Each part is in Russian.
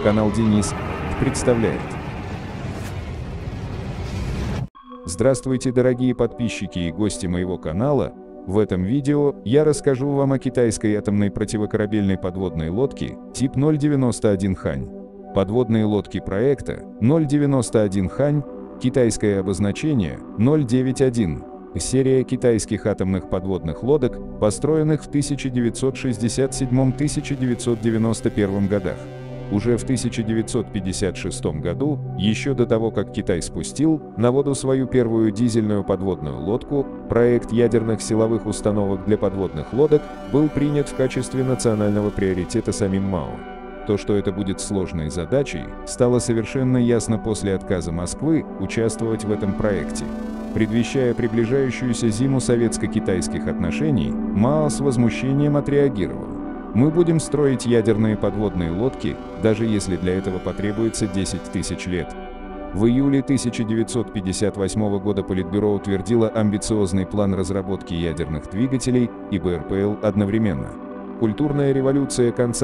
Канал Денис представляет. Здравствуйте, дорогие подписчики и гости моего канала. В этом видео я расскажу вам о китайской атомной противокорабельной подводной лодке тип 091 Хань. Подводные лодки проекта 091 Хань, китайское обозначение 091, серия китайских атомных подводных лодок, построенных в 1967-1991 годах. Уже в 1956 году, еще до того, как Китай спустил на воду свою первую дизельную подводную лодку, проект ядерных силовых установок для подводных лодок был принят в качестве национального приоритета самим Мао. То, что это будет сложной задачей, стало совершенно ясно после отказа Москвы участвовать в этом проекте. Предвещая приближающуюся зиму советско-китайских отношений, Мао с возмущением отреагировал: «Мы будем строить ядерные подводные лодки, даже если для этого потребуется 10 тысяч лет». В июле 1958 года Политбюро утвердило амбициозный план разработки ядерных двигателей и БРПЛ одновременно. Культурная революция конца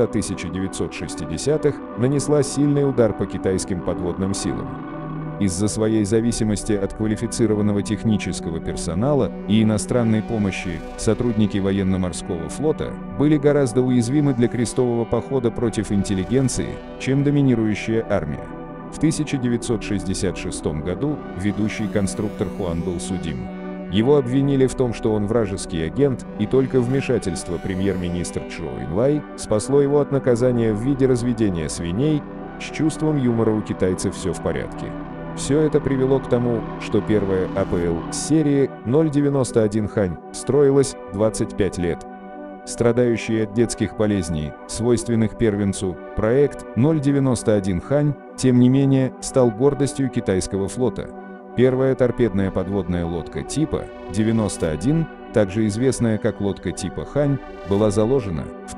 1960-х нанесла сильный удар по китайским подводным силам. Из-за своей зависимости от квалифицированного технического персонала и иностранной помощи сотрудники военно-морского флота были гораздо уязвимы для крестового похода против интеллигенции, чем доминирующая армия. В 1966 году ведущий конструктор Хуан был судим. Его обвинили в том, что он вражеский агент, и только вмешательство премьер-министра Чжоу Энлай спасло его от наказания в виде разведения свиней. С чувством юмора у китайцев все в порядке. Все это привело к тому, что первая АПЛ серии 091 Хань строилась 25 лет. Страдающий от детских болезней, свойственных первенцу, проект 091 Хань, тем не менее, стал гордостью китайского флота. Первая торпедная подводная лодка типа 91, также известная как лодка типа Хань, была заложена в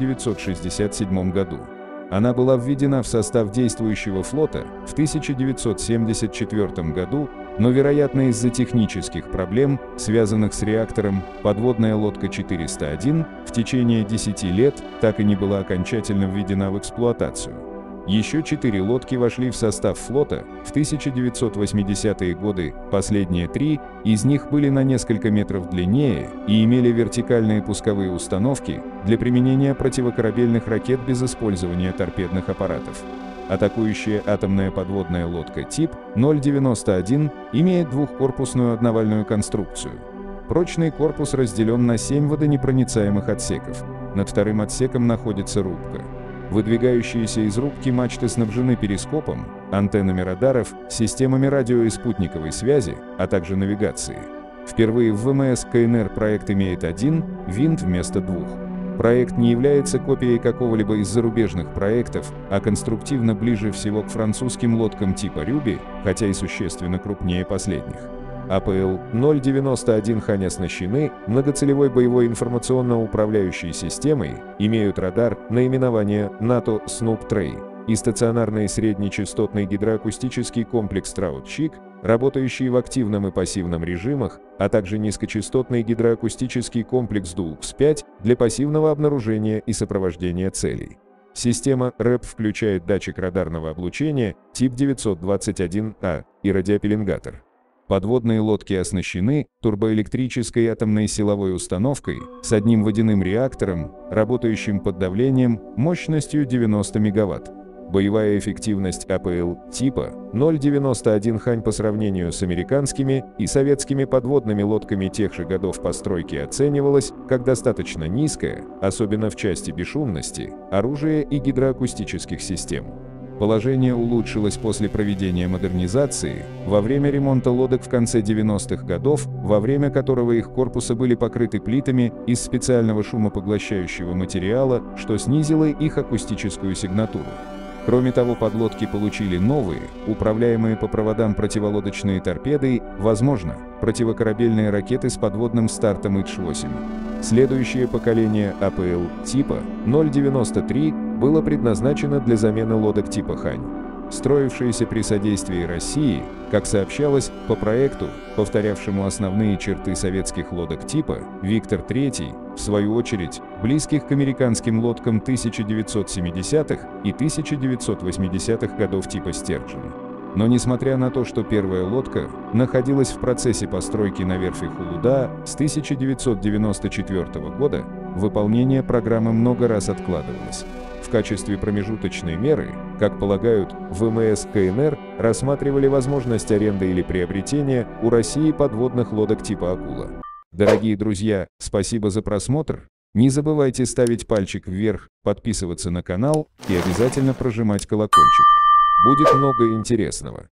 1967 году. Она была введена в состав действующего флота в 1974 году, но, вероятно, из-за технических проблем, связанных с реактором, подводная лодка 401 в течение 10 лет так и не была окончательно введена в эксплуатацию. Еще 4 лодки вошли в состав флота в 1980-е годы, последние 3 из них были на несколько метров длиннее и имели вертикальные пусковые установки для применения противокорабельных ракет без использования торпедных аппаратов. Атакующая атомная подводная лодка тип 091 имеет двухкорпусную одновальную конструкцию. Прочный корпус разделен на 7 водонепроницаемых отсеков. Над вторым отсеком находится рубка. Выдвигающиеся из рубки мачты снабжены перископом, антеннами радаров, системами радио и спутниковой связи, а также навигации. Впервые в ВМС КНР проект имеет один винт вместо 2. Проект не является копией какого-либо из зарубежных проектов, а конструктивно ближе всего к французским лодкам типа Рюби, хотя и существенно крупнее последних. АПЛ 091 Хань оснащены многоцелевой боевой информационно-управляющей системой, имеют радар наименования НАТО Snoop Tray и стационарный среднечастотный гидроакустический комплекс Траут-Чик, работающий в активном и пассивном режимах, а также низкочастотный гидроакустический комплекс DUX-5 для пассивного обнаружения и сопровождения целей. Система РЭП включает датчик радарного облучения тип 921А и радиопеленгатор. Подводные лодки оснащены турбоэлектрической атомной силовой установкой с одним водяным реактором, работающим под давлением мощностью 90 МВт. Боевая эффективность АПЛ типа 091 Хань по сравнению с американскими и советскими подводными лодками тех же годов постройки оценивалась как достаточно низкая, особенно в части бесшумности, оружия и гидроакустических систем. Положение улучшилось после проведения модернизации во время ремонта лодок в конце 90-х годов, во время которого их корпусы были покрыты плитами из специального шумопоглощающего материала, что снизило их акустическую сигнатуру. Кроме того, подлодки получили новые, управляемые по проводам противолодочные торпеды, возможно, противокорабельные ракеты с подводным стартом ИДЖ-8. Следующее поколение АПЛ типа 093 было предназначено для замены лодок типа Хань. строившиеся при содействии России, как сообщалось, по проекту, повторявшему основные черты советских лодок типа «Виктор III», в свою очередь, близких к американским лодкам 1970-х и 1980-х годов типа «Стержень». Но несмотря на то, что первая лодка находилась в процессе постройки на верфи Хулуда с 1994 года, выполнение программы много раз откладывалось. В качестве промежуточной меры, как полагают, ВМС КНР рассматривали возможность аренды или приобретения у России подводных лодок типа «Акула». Дорогие друзья, спасибо за просмотр. Не забывайте ставить пальчик вверх, подписываться на канал и обязательно прожимать колокольчик. Будет много интересного.